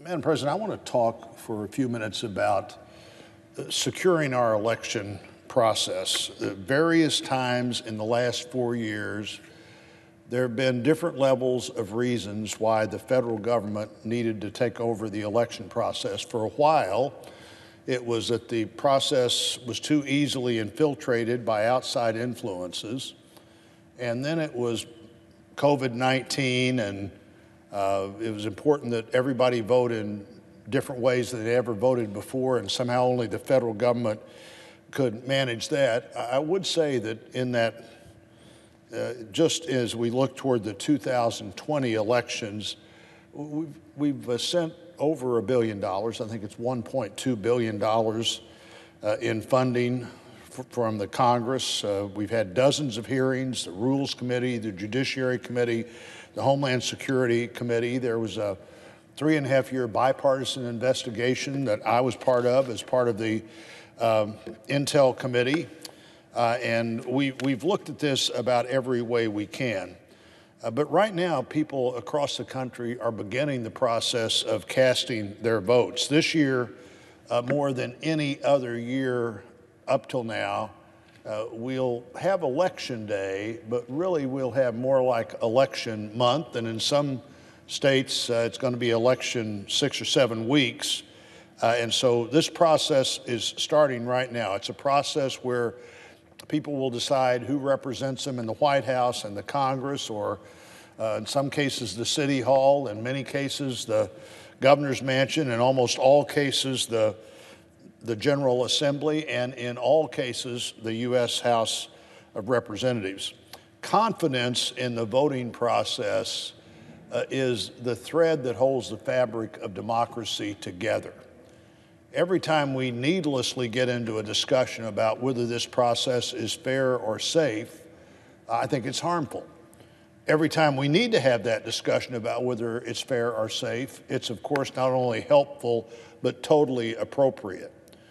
Madam President, I want to talk for a few minutes about securing our election process. At various times in the last 4 years, there have been different levels of reasons why the federal government needed to take over the election process. For a while, it was that the process was too easily infiltrated by outside influences. And then it was COVID-19, and it was important that everybody vote in different ways than they ever voted before, and somehow only the federal government could manage that. I would say that in that, just as we look toward the 2020 elections, we've sent over $1 billion. I think it's $1.2 billion in funding from the Congress. We've had dozens of hearings, the Rules Committee, the Judiciary Committee, the Homeland Security Committee. There was a 3.5-year bipartisan investigation that I was part of as part of the Intel Committee. And we've looked at this about every way we can. But right now, people across the country are beginning the process of casting their votes. This year, more than any other year up till now, we'll have election day, but really we'll have more like election month. And in some states, it's going to be election 6 or 7 weeks. And so this process is starting right now. It's a process where people will decide who represents them in the White House and the Congress, or in some cases the City Hall, in many cases the Governor's Mansion, in almost all cases the General Assembly, and in all cases the U.S. House of Representatives. Confidence in the voting process is the thread that holds the fabric of democracy together. Every time we needlessly get into a discussion about whether this process is fair or safe, I think it's harmful. Every time we need to have that discussion about whether it's fair or safe, it's of course not only helpful, but totally appropriate.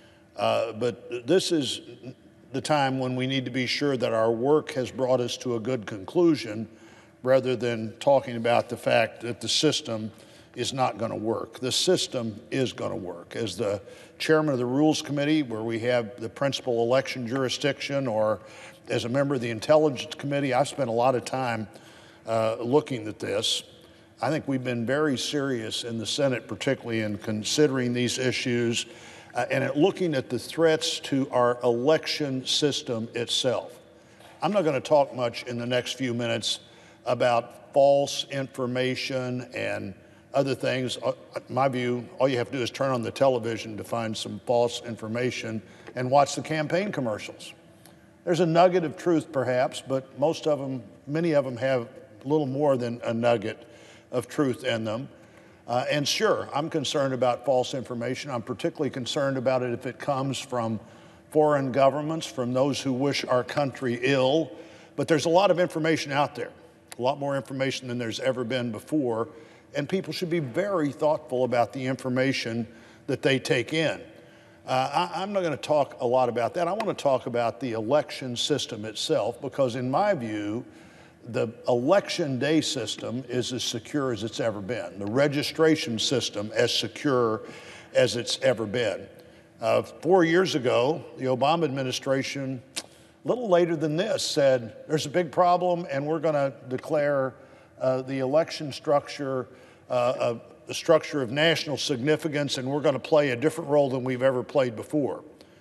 But this is the time when we need to be sure that our work has brought us to a good conclusion, rather than talking about the fact that the system is not going to work. The system is going to work. As the chairman of the Rules Committee, where we have the principal election jurisdiction, or as a member of the Intelligence Committee, I've spent a lot of time looking at this. I think we've been very serious in the Senate, particularly in considering these issues and at looking at the threats to our election system itself. I'm not going to talk much in the next few minutes about false information and other things. In my view, all you have to do is turn on the television to find some false information and watch the campaign commercials. There's a nugget of truth, perhaps, but many of them have a little more than a nugget of truth in them. And sure, I'm concerned about false information. I'm particularly concerned about it if it comes from foreign governments, from those who wish our country ill. But there's a lot of information out there, a lot more information than there's ever been before. And people should be very thoughtful about the information that they take in. I'm not going to talk a lot about that. I want to talk about the election system itself, because in my view, the election day system is as secure as it's ever been. The registration system as secure as it's ever been. 4 years ago, the Obama administration, a little later than this, said there's a big problem and we're going to declare the election structure a structure of national significance, and we're going to play a different role than we've ever played before.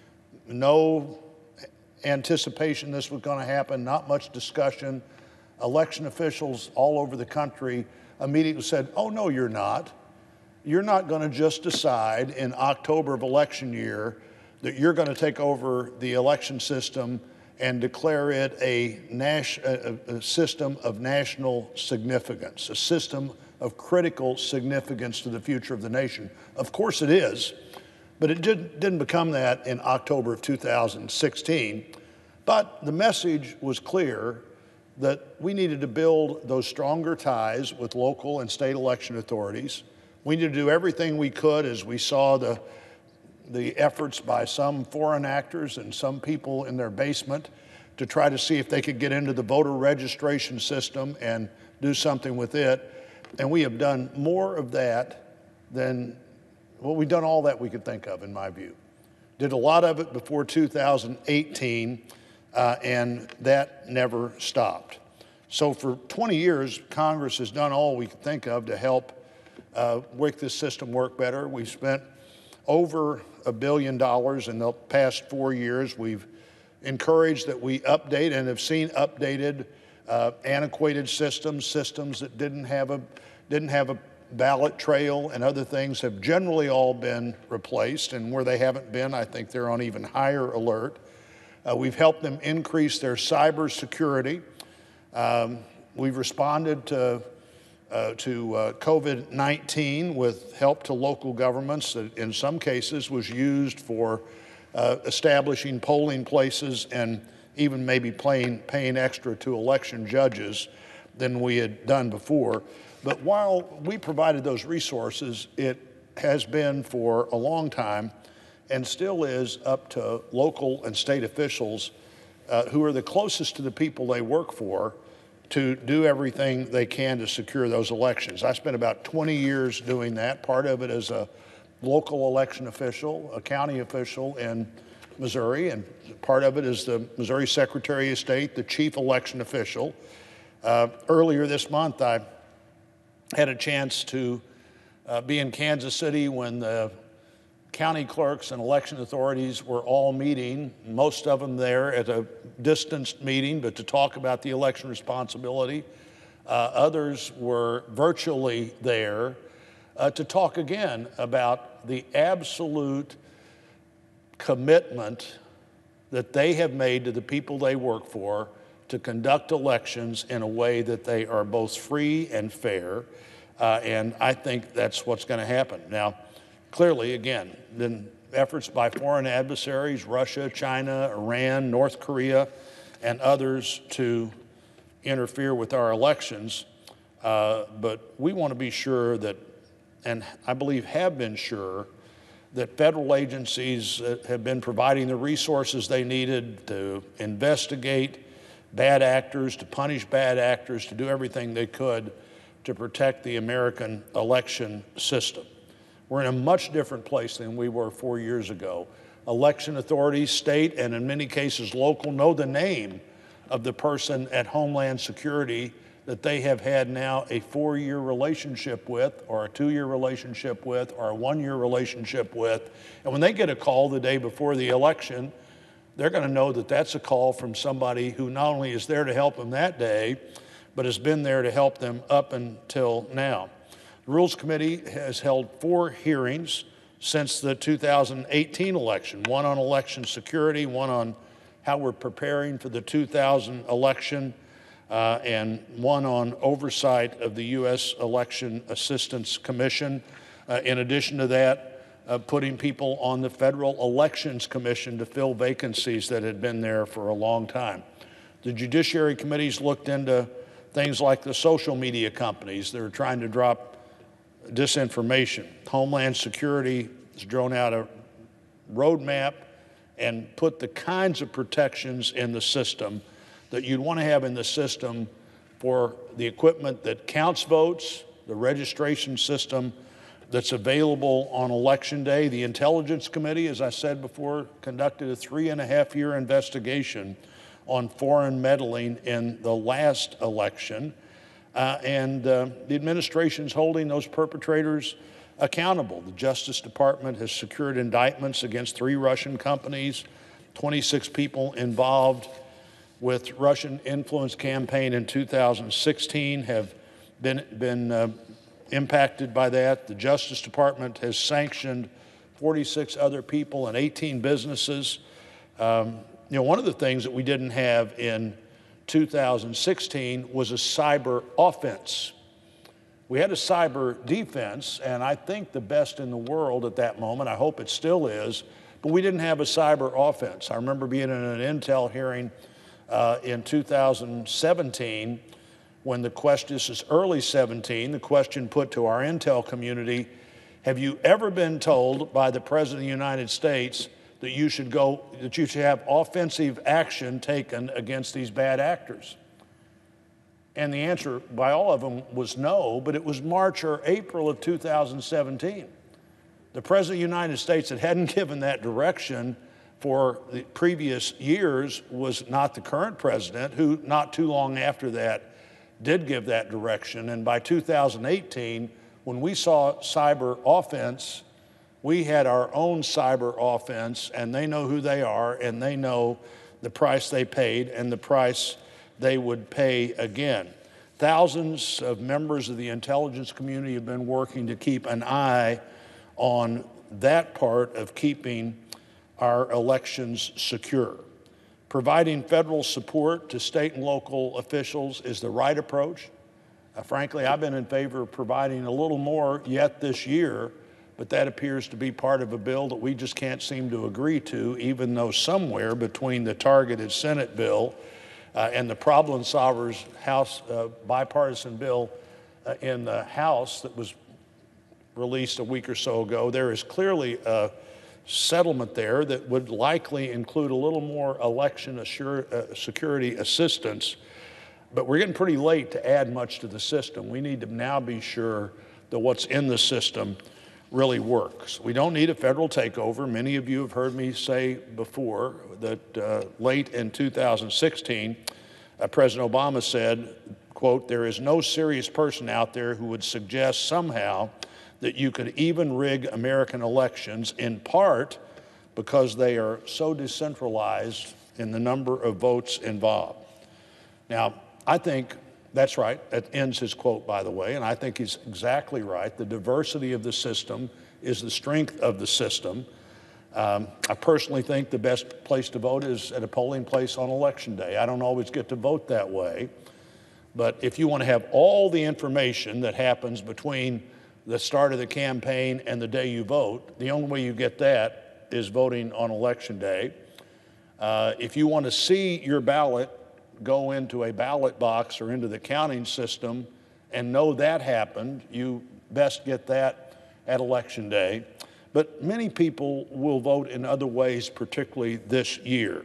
No anticipation this was going to happen, not much discussion. Election officials all over the country immediately said, oh, no, you're not. You're not going to just decide in October of election year that you're going to take over the election system and declare it a system of national significance, a system of critical significance to the future of the nation. Of course it is, but it didn't become that in October of 2016. But the message was clear that we needed to build those stronger ties with local and state election authorities. We needed to do everything we could as we saw the efforts by some foreign actors and some people in their basement to try to see if they could get into the voter registration system and do something with it. And we have done more of that then, well, we've done all that we could think of, in my view. Did a lot of it before 2018, and that never stopped. So for 20 years, Congress has done all we could think of to help make this system work better. We've spent over $1 billion in the past 4 years. We've encouraged that we update and have seen updated antiquated systems that didn't have a ballot trail, and other things have generally all been replaced. And where they haven't been, I think they're on even higher alert. We've helped them increase their cyber security. We've responded to COVID-19 with help to local governments that in some cases was used for establishing polling places and even maybe paying extra to election judges than we had done before. But while we provided those resources, it has been for a long time and still is up to local and state officials who are the closest to the people they work for to do everything they can to secure those elections. I spent about 20 years doing that, part of it as a local election official, a county official in Missouri, and part of it as the Missouri Secretary of State, the chief election official. Earlier this month, I had a chance to be in Kansas City when the county clerks and election authorities were all meeting, most of them there at a distanced meeting, but to talk about the election responsibility. Others were virtually there to talk again about the absolute commitment that they have made to the people they work for to conduct elections in a way that they are both free and fair. And I think that's what's going to happen. Now, clearly, again, then efforts by foreign adversaries, Russia, China, Iran, North Korea, and others to interfere with our elections. But we want to be sure that, and I believe have been sure, that federal agencies have been providing the resources they needed to investigate bad actors, to punish bad actors, to do everything they could to protect the American election system. We're in a much different place than we were 4 years ago. Election authorities, state and in many cases local, know the name of the person at Homeland Security that they have had now a 4-year relationship with, or a 2-year relationship with, or a 1-year relationship with. And when they get a call the day before the election, they're going to know that that's a call from somebody who not only is there to help them that day, but has been there to help them up until now. The Rules Committee has held 4 hearings since the 2018 election, one on election security, one on how we're preparing for the 2000 election, and one on oversight of the U.S. Election Assistance Commission. In addition to that, putting people on the Federal Elections Commission to fill vacancies that had been there for a long time. The Judiciary Committee's looked into things like the social media companies that are trying to drop disinformation. Homeland Security has drawn out a roadmap and put the kinds of protections in the system that you'd want to have in the system for the equipment that counts votes, the registration system that's available on Election Day. The Intelligence Committee, as I said before, conducted a 3.5-year investigation on foreign meddling in the last election. And the administration's holding those perpetrators accountable. The Justice Department has secured indictments against 3 Russian companies, 26 people involved with Russian influence campaign in 2016 have been impacted by that. The Justice Department has sanctioned 46 other people and 18 businesses. One of the things that we didn't have in 2016 was a cyber offense. We had a cyber defense, and I think the best in the world at that moment. I hope it still is, but we didn't have a cyber offense. I remember being in an Intel hearing in 2017 when the question, this is early 17, the question put to our Intel community, have you ever been told by the President of the United States that you should have offensive action taken against these bad actors? And the answer by all of them was no, but it was March or April of 2017. The President of the United States that hadn't given that direction for the previous years was not the current president, who not too long after that did give that direction. And by 2018, when we saw cyber offense, we had our own cyber offense, and they know who they are, and they know the price they paid and the price they would pay again. Thousands of members of the intelligence community have been working to keep an eye on that part of keeping our elections secure. Providing federal support to state and local officials is the right approach. Frankly, I've been in favor of providing a little more yet this year, but that appears to be part of a bill that we just can't seem to agree to, even though somewhere between the targeted Senate bill and the problem solvers House bipartisan bill in the House that was released a week or so ago, there is clearly a settlement there that would likely include a little more election security assistance. But we're getting pretty late to add much to the system. We need to now be sure that what's in the system really works. We don't need a federal takeover. Many of you have heard me say before that late in 2016, President Obama said, quote, "There is no serious person out there who would suggest somehow that you could even rig American elections, in part because they are so decentralized in the number of votes involved." Now, I think that's right. That ends his quote, by the way, and I think he's exactly right. The diversity of the system is the strength of the system. I personally think the best place to vote is at a polling place on Election Day. I don't always get to vote that way, but if you want to have all the information that happens between the start of the campaign and the day you vote, the only way you get that is voting on Election Day. If you want to see your ballot go into a ballot box or into the counting system and know that happened, you best get that at Election Day. But many people will vote in other ways, particularly this year.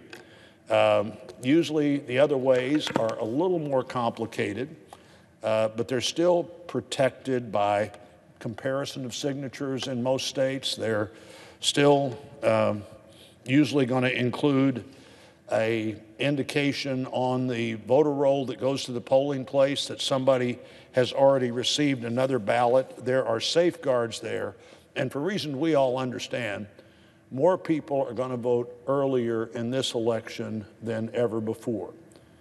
Usually the other ways are a little more complicated, but they're still protected by comparison of signatures in most states. They're still usually going to include a indication on the voter roll that goes to the polling place that somebody has already received another ballot. There are safeguards there. And for reasons we all understand, more people are going to vote earlier in this election than ever before.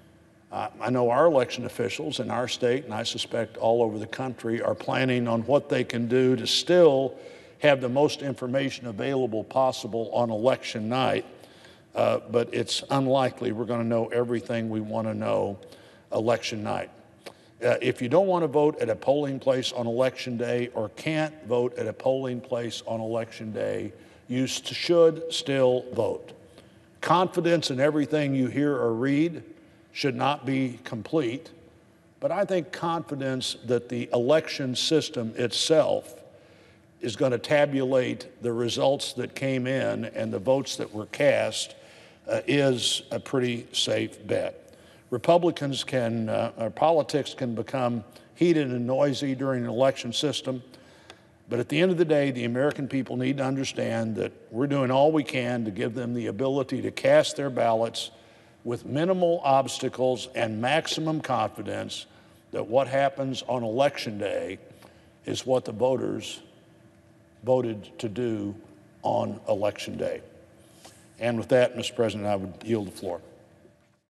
I know our election officials in our state, and I suspect all over the country, are planning on what they can do to still have the most information available possible on election night. But it's unlikely we're going to know everything we want to know election night. If you don't want to vote at a polling place on Election Day or can't vote at a polling place on Election Day, you should still vote. Confidence in everything you hear or read should not be complete, but I think confidence that the election system itself is going to tabulate the results that came in and the votes that were cast is a pretty safe bet. Republicans can, or politics can become heated and noisy during an election system, but at the end of the day, the American people need to understand that we're doing all we can to give them the ability to cast their ballots with minimal obstacles and maximum confidence that what happens on Election Day is what the voters voted to do on Election Day. And with that, Mr. President, I would yield the floor.